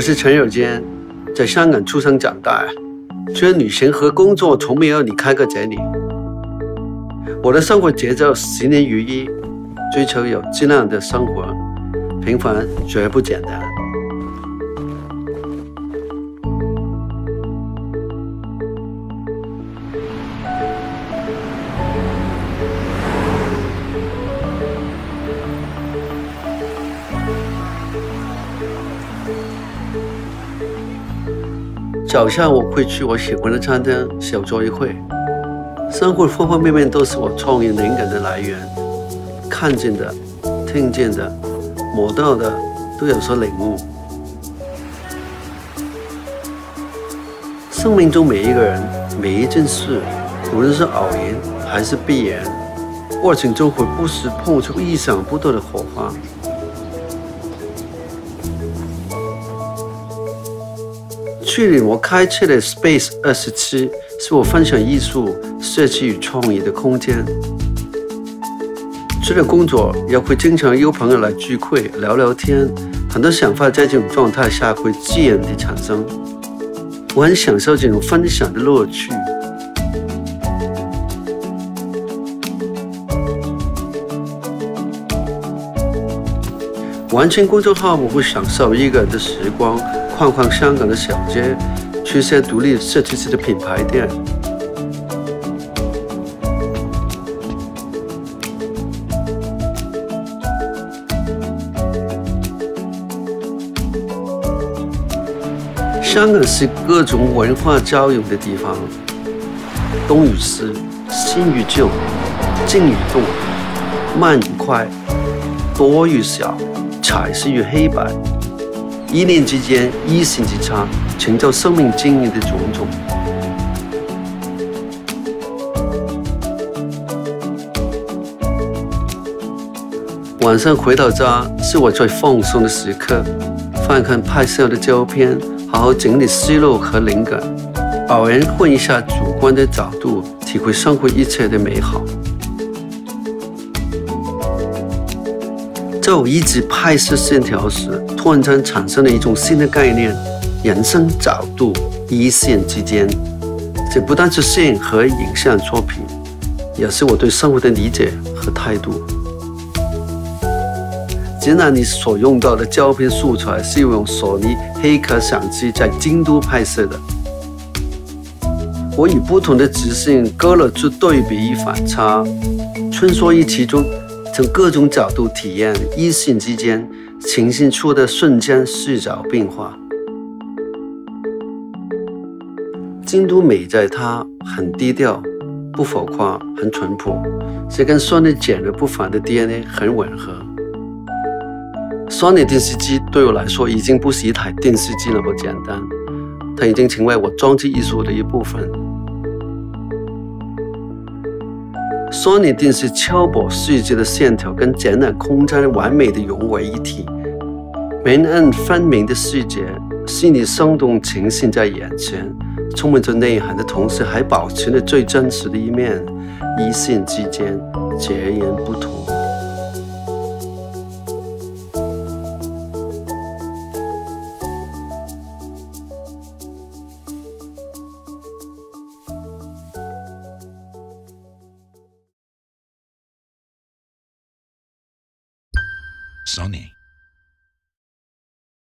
是陈友坚，在香港出生长大，觉得旅行和工作从没有离开过这里。我的生活节奏10年如一，追求有质量的生活，平凡绝不简单。早上我会去我喜欢的餐厅小坐一会，生活方方面面都是我创意灵感的来源，看见的、听见的、摸到的都有所领悟。生命中每一个人、每一件事，无论是偶然还是必然，过程中会不时碰出意想不到的火花。去年我开设的 Space 27是我分享艺术、设计与创意的空间。除了工作，也会经常邀朋友来聚会、聊聊天，很多想法在这种状态下会自然地产生。我很享受这种分享的乐趣。完成工作后，我会享受一个人的时光，逛逛香港的小街，去一些独立设计师的品牌店。香港是各种文化交融的地方，东与西，新与旧，静与动，慢与快，多与少，彩色与黑白，一念之间，一线之差，成就生命经验的种种。晚上回到家是我最放松的时刻，翻看拍摄的照片，好好整理思路和灵感，偶然换一下主观的角度，体会生活一切的美好。在我一直拍摄线条时，突然间产生了一种新的概念：人生角度，一线之间。这不单是摄影和影像作品，也是我对生活的理解和态度。展览里所用到的胶片素材是用索尼黑壳相机在京都拍摄的。我以不同的直线勾勒出对比与反差，穿梭于其中，从各种角度体验一线之间呈现出的瞬间视角变化。京都美在它很低调，不浮夸，很淳朴，这跟SONY简而不凡的 DNA 很吻合。SONY电视机对我来说已经不是一台电视机那么简单，它已经成为我装置艺术的一部分。SONY电视敲薄设计的线条跟展览空间完美的融为一体，明暗分明的视觉，细腻生动呈现在眼前，充满着内涵的同时，还保持了最真实的一面，一线之间截然不同。 SONY